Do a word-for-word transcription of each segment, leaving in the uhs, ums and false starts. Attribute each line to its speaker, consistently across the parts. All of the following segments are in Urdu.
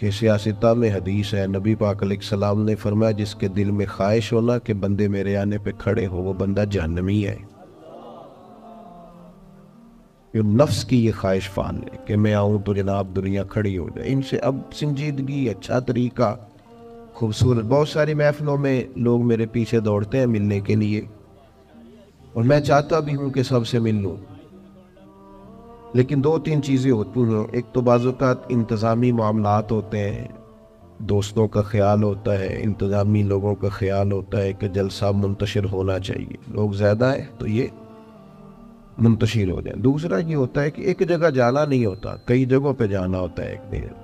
Speaker 1: کہ سیاستہ میں حدیث ہے، نبی پاک علیہ السلام نے فرمایا جس کے دل میں خواہش ہونا کہ بندے میرے آنے پہ کھڑے ہو، وہ بندہ جہنمی ہے۔ یہ نفس کی یہ خواہش فان ہے کہ میں آؤں تو جناب دنیا کھڑی ہو جائے۔ ان سے اب سنجیدگی، اچھا طریقہ، خوبصورت، بہت ساری محفلوں میں لوگ میرے پیچھے دوڑتے ہیں ملنے کے لیے، اور میں چاہتا بھی ہوں کہ سب سے مل لوں، لیکن دو تین چیزیں ہوتی ہیں۔ ایک تو بعض اوقات انتظامی معاملات ہوتے ہیں، دوستوں کا خیال ہوتا ہے، انتظامی لوگوں کا خیال ہوتا ہے کہ جلسہ منتشر ہونا چاہیے، لوگ زیادہ ہیں تو یہ منتشر ہو جائیں۔ دوسرا یہ ہوتا ہے کہ ایک جگہ جانا نہیں ہوتا، کئی جگہوں پہ جانا ہوتا ہے ایک دن۔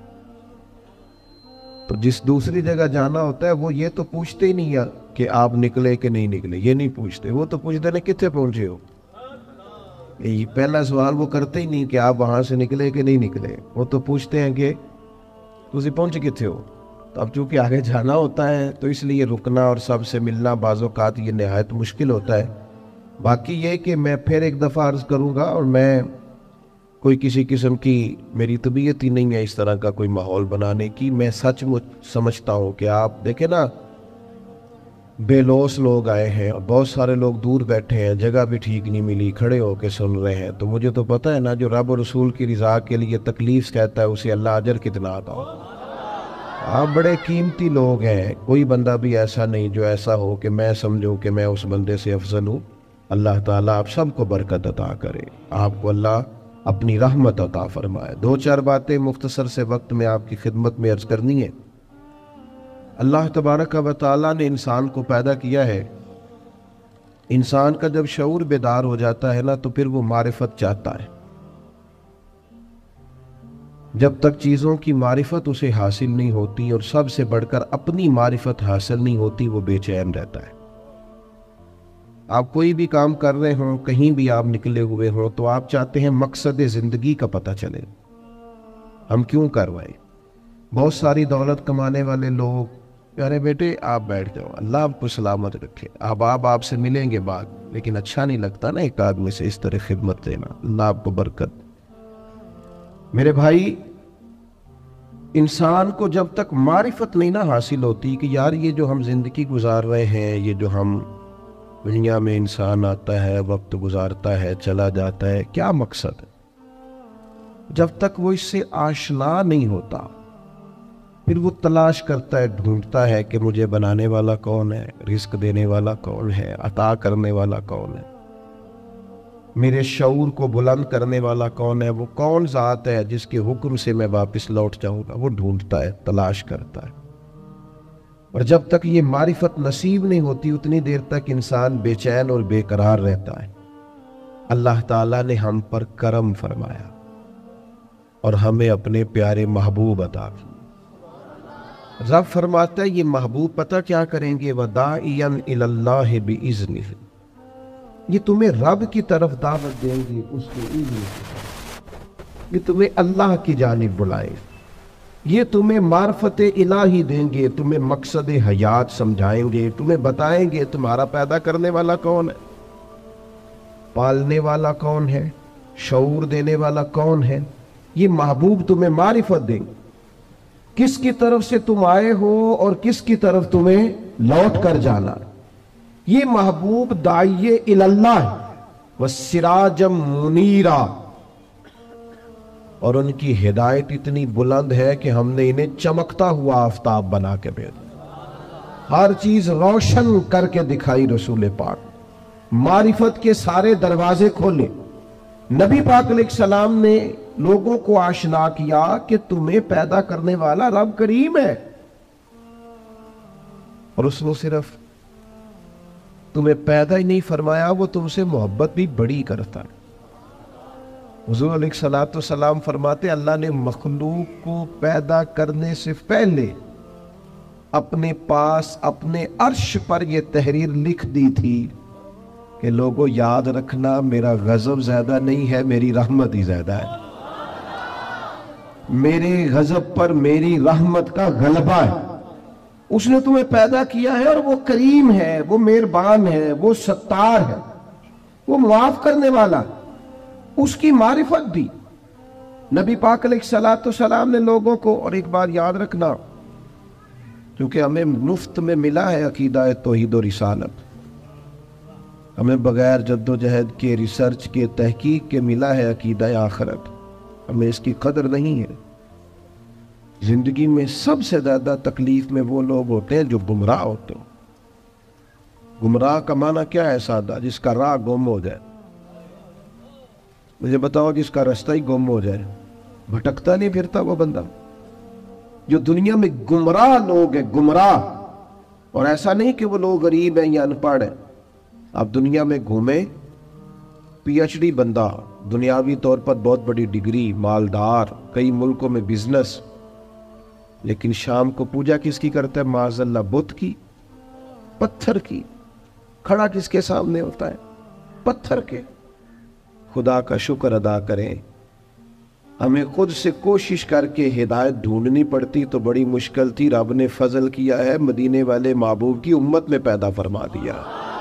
Speaker 1: تو جس دوسری جگہ جانا ہوتا ہے وہ یہ تو پوچھتے ہی نہیں ہے کہ آپ نکلے کہ نہیں نکلے، یہ نہیں پوچھتے، وہ تو پوچھتے ہیں کتنے پہنچے ہو۔ یہ پہلا سوال وہ کرتے ہی نہیں کہ آپ وہاں سے نکلے کہ نہیں نکلے، وہ تو پوچھتے ہیں کہ تسی پہنچ کتنے ہو۔ تو اب چونکہ آگے جانا ہوتا ہے تو اس لیے رکنا اور سب سے ملنا بعض اوقات یہ نہایت مشکل ہوتا ہے۔ باقی یہ کہ میں پھر ایک دفعہ عرض کروں گا، اور میں کوئی کسی قسم کی میری طبیعت ہی نہیں ہے اس طرح کا کوئی ماحول بنانے کی۔ میں سچ مچ سمجھتا ہوں کہ آپ دیکھیں نا، بے لوس لوگ آئے ہیں اور بہت سارے لوگ دور بیٹھے ہیں، جگہ بھی ٹھیک نہیں ملی، کھڑے ہو کے سن رہے ہیں۔ تو مجھے تو پتہ ہے نا، جو رب و رسول کی رضا کے لیے تکلیف کہتا ہے اسے اللہ اجر کتنا عطا ہو۔ آپ بڑے قیمتی لوگ ہیں، کوئی بندہ بھی ایسا نہیں جو ایسا ہو کہ میں سمجھوں کہ میں اس بندے سے افضل ہوں۔ اللہ تعالیٰ آپ سب کو برکت عطا کرے، آپ کو اللہ اپنی رحمت عطا فرمائے۔ دو چار باتیں مختصر سے وقت میں آپ کی خدمت میں عرض کرنی ہے۔ اللہ تبارک و تعالیٰ نے انسان کو پیدا کیا ہے، انسان کا جب شعور بیدار ہو جاتا ہے نا تو پھر وہ معرفت چاہتا ہے۔ جب تک چیزوں کی معرفت اسے حاصل نہیں ہوتی اور سب سے بڑھ کر اپنی معرفت حاصل نہیں ہوتی، وہ بے چین رہتا ہے۔ آپ کوئی بھی کام کر رہے ہوں، کہیں بھی آپ نکلے ہوئے ہوں، تو آپ چاہتے ہیں مقصد زندگی کا پتہ چلے، ہم کیوں کر رہے ہیں۔ بہت ساری دولت کمانے والے لوگ، ارے بیٹے آپ بیٹھ جاؤ، اللہ آپ کو سلامت رکھے، اب آپ آپ سے ملیں گے بعد، لیکن اچھا نہیں لگتا نا ایک آدمی سے اس طرح خدمت دینا۔ اللہ آپ کو برکت۔ میرے بھائی، انسان کو جب تک معرفت نہیں نہ حاصل ہوتی کہ یار یہ جو ہم زندگی گزار رہے ہیں، یہ جو ہم دنیا میں انسان آتا ہے، وقت گزارتا ہے، چلا جاتا ہے، کیا مقصد ہے، جب تک وہ اس سے آشنا نہیں ہوتا پھر وہ تلاش کرتا ہے، ڈھونڈتا ہے کہ مجھے بنانے والا کون ہے، رزق دینے والا کون ہے، عطا کرنے والا کون ہے، میرے شعور کو بلند کرنے والا کون ہے، وہ کون ذات ہے جس کے حکم سے میں واپس لوٹ جاؤں گا۔ وہ ڈھونڈتا ہے، تلاش کرتا ہے، اور جب تک یہ معرفت نصیب نہیں ہوتی اتنی دیر تک انسان بے چین اور بے قرار رہتا ہے۔ اللہ تعالیٰ نے ہم پر کرم فرمایا اور ہمیں اپنے پیارے محبوب عطا کیے۔ رب فرماتا ہے یہ محبوب پتہ کیا کریں گے، وَدَاعِيًا إِلَى اللَّهِ بِإِذْنِهِ، یہ تمہیں رب کی طرف دعوت دیں گے اس کے اذن سے، یہ تمہیں اللہ کی جانب بلائیں، یہ تمہیں معرفت الہی دیں گے، تمہیں مقصد حیات سمجھائیں گے، تمہیں بتائیں گے تمہارا پیدا کرنے والا کون ہے، پالنے والا کون ہے، شعور دینے والا کون ہے۔ یہ محبوب تمہیں معرفت دیں گے، کس کی طرف سے تم آئے ہو اور کس کی طرف تمہیں لوٹ کر جانا۔ یہ محبوب داعی اللہ وسراجم منیرا، اور ان کی ہدایت اتنی بلند ہے کہ ہم نے انہیں چمکتا ہوا آفتاب بنا کے بھیجا، ہر چیز روشن کر کے دکھائی۔ رسول پاک معرفت کے سارے دروازے کھولے، نبی پاک علیہ السلام نے لوگوں کو آشنا کیا کہ تمہیں پیدا کرنے والا رب کریم ہے، اور اس نے صرف تمہیں پیدا ہی نہیں فرمایا، وہ تم سے محبت بھی بڑی کرتا ہے۔ حضور علیہ الصلوۃ والسلام فرماتے اللہ نے مخلوق کو پیدا کرنے سے پہلے اپنے پاس اپنے عرش پر یہ تحریر لکھ دی تھی کہ لوگوں یاد رکھنا میرا غضب زیادہ نہیں ہے، میری رحمت ہی زیادہ ہے، میرے غضب پر میری رحمت کا غلبہ ہے۔ اس نے تمہیں پیدا کیا ہے اور وہ کریم ہے، وہ مہربان ہے، وہ ستار ہے، وہ معاف کرنے والا، اس کی معرفت دی۔ نبی پاک علیہ الصلوۃ والسلام نے لوگوں کو، اور ایک بات یاد رکھنا، کیونکہ ہمیں مفت میں ملا ہے عقیدہ توحید و رسالت، ہمیں بغیر جد و جہد کے، ریسرچ کے، تحقیق کے ملا ہے عقیدہ آخرت، ہمیں اس کی قدر نہیں ہے۔ زندگی میں سب سے زیادہ تکلیف میں وہ لوگ ہوتے ہیں جو گمراہ ہوتے ہیں۔ گمراہ کا معنی کیا ہے سادہ؟ جس کا راہ گم ہو جائے۔ مجھے بتاؤ، جس کا رستہ ہی گم ہو جائے، بھٹکتا نہیں پھرتا وہ بندہ؟ جو دنیا میں گمراہ لوگ ہیں، گمراہ، اور ایسا نہیں کہ وہ لوگ غریب ہیں یا ان پڑھ ہیں، آپ دنیا میں گھومیں، پی ایچ ڈی بندہ، دنیاوی طور پر بہت بڑی ڈگری، مالدار، کئی ملکوں میں بزنس، لیکن شام کو پوجا کس کی کرتا ہے؟ معاذ اللہ بت کی، پتھر کی۔ کھڑا کس کے سامنے ہوتا ہے؟ پتھر کے۔ خدا کا شکر ادا کریں، ہمیں خود سے کوشش کر کے ہدایت ڈھونڈنی پڑتی تو بڑی مشکل تھی، رب نے فضل کیا ہے، مدینے والے محبوب کی امت میں پیدا فرما دیا۔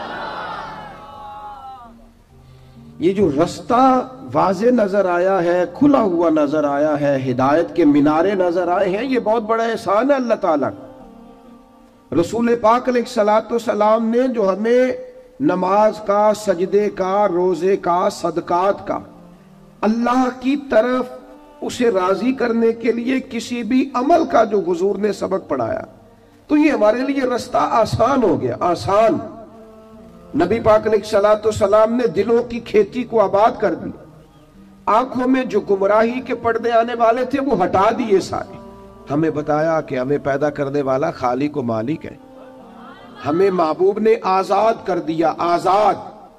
Speaker 1: یہ جو رستہ واضح نظر آیا ہے، کھلا ہوا نظر آیا ہے، ہدایت کے مینارے نظر آئے ہیں، یہ بہت بڑا احسان ہے اللہ تعالیٰ کا۔ رسول پاک علیہ الصلوۃ والسلام نے جو ہمیں نماز کا، سجدے کا، روزے کا، صدقات کا، اللہ کی طرف اسے راضی کرنے کے لیے کسی بھی عمل کا جو حضور نے سبق پڑھایا، تو یہ ہمارے لیے رستہ آسان ہو گیا، آسان۔ نبی پاک علیہ الصلوۃ والسلام نے دلوں کی کھیتی کو آباد کر دی، آنکھوں میں جو گمراہی کے پردے آنے والے تھے وہ ہٹا دیے سارے۔ ہمیں بتایا کہ ہمیں پیدا کرنے والا خالق و مالک ہے، ہمیں محبوب نے آزاد کر دیا، آزاد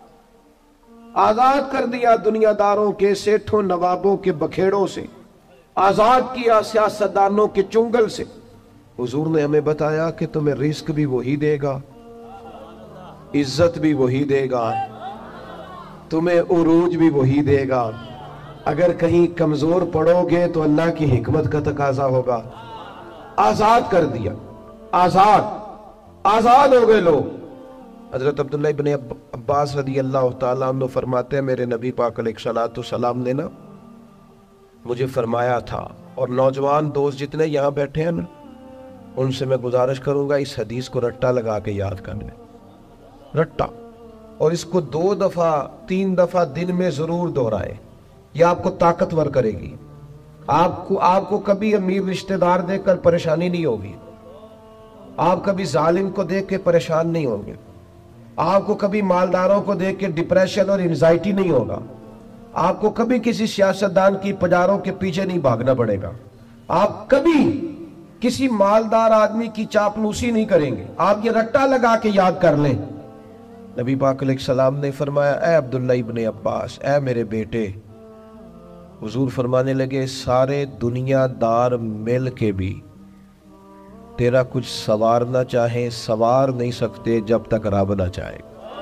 Speaker 1: آزاد کر دیا دنیا داروں کے، سیٹھوں نوابوں کے بکھیڑوں سے، آزاد کیا سیاستدانوں کے چنگل سے۔ حضور نے ہمیں بتایا کہ تمہیں رزق بھی وہی دے گا، عزت بھی وہی دے گا، تمہیں عروج بھی وہی دے گا۔ اگر کہیں کمزور پڑو گے تو اللہ کی حکمت کا تقاضا ہوگا۔ آزاد کر دیا، آزاد آزاد ہو گئے لوگ۔ حضرت عبداللہ ابن عباس رضی اللہ تعالیٰ عنہ فرماتے ہیں، میرے نبی پاک علیہ الصلوۃ والسلام نے نا مجھے فرمایا تھا، اور نوجوان دوست جتنے یہاں بیٹھے ہیں نا، ان سے میں گزارش کروں گا اس حدیث کو رٹا لگا کے یاد کر لیں، رٹا، اور اس کو دو دفعہ تین دفعہ دن میں ضرور دہرائیں، یہ آپ کو طاقتور کرے گی۔ آپ کو آپ کو کبھی امیر رشتہ دار دیکھ کر پریشانی نہیں ہوگی، آپ کبھی ظالم کو دیکھ کے پریشان نہیں ہوں گے، آپ کو کبھی مالداروں کو دیکھ کے ڈپریشن اور انزائٹی نہیں ہوگا، آپ کو کبھی کسی سیاستدان کی پجاروں کے پیچھے نہیں بھاگنا پڑے گا، آپ کبھی کسی مالدار آدمی کی چاپلوسی نہیں کریں گے۔ آپ یہ رٹا لگا کے یاد کر لیں۔ نبی پاک علیہ السلام نے فرمایا، اے عبداللہ ابن عباس، اے میرے بیٹے، حضور فرمانے لگے، سارے دنیا دار مل کے بھی تیرا کچھ سوارنا چاہیں سوار نہیں سکتے جب تک رب نہ چاہے۔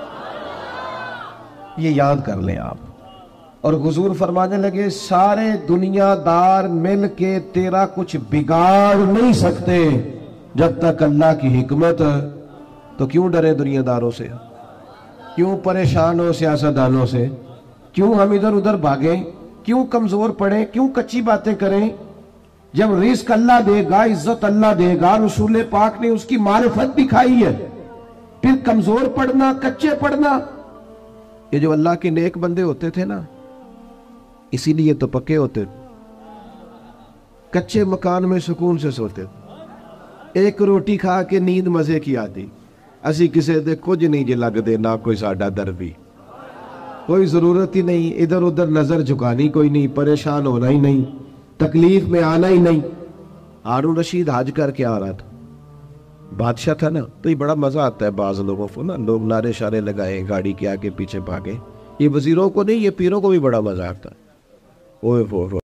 Speaker 1: یہ یاد کر لیں آپ۔ اور حضور فرمانے لگے، سارے دنیا دار مل کے تیرا کچھ بگاڑ نہیں سکتے جب تک اللہ کی حکمت۔ تو کیوں ڈرے دنیا داروں سے؟ کیوں پریشان ہو سیاستدانوں سے؟ کیوں ہم ادھر ادھر بھاگیں؟ کیوں کمزور پڑیں؟ کیوں کچی باتیں کریں؟ جب رزق اللہ دے گا، عزت اللہ دے گا، رسول پاک نے اس کی معرفت دکھائی ہے، پھر کمزور پڑنا، کچے پڑنا۔ یہ جو اللہ کے نیک بندے ہوتے تھے نا، اسی لیے تو پکے ہوتے، کچے مکان میں سکون سے سوتے، ایک روٹی کھا کے نیند مزے کی آتی، اسی کسے دے کچھ نہیں جی لگ دے، نہ کوئی ساڈا دربی، کوئی ضرورت ہی نہیں، ادھر ادھر نظر جھکانی کوئی نہیں، پریشان ہونا ہی نہیں، تکلیف میں آنا ہی نہیں۔ ہارون رشید حج کر کے آ رہا تھا، بادشاہ تھا نا، تو یہ بڑا مزہ آتا ہے بعض لوگوں کو نا، لوگ نعرے شارے لگائیں، گاڑی کے آگے پیچھے بھاگے، یہ وزیروں کو نہیں، یہ پیروں کو بھی بڑا مزہ آتا ہے۔ اوہ اوہ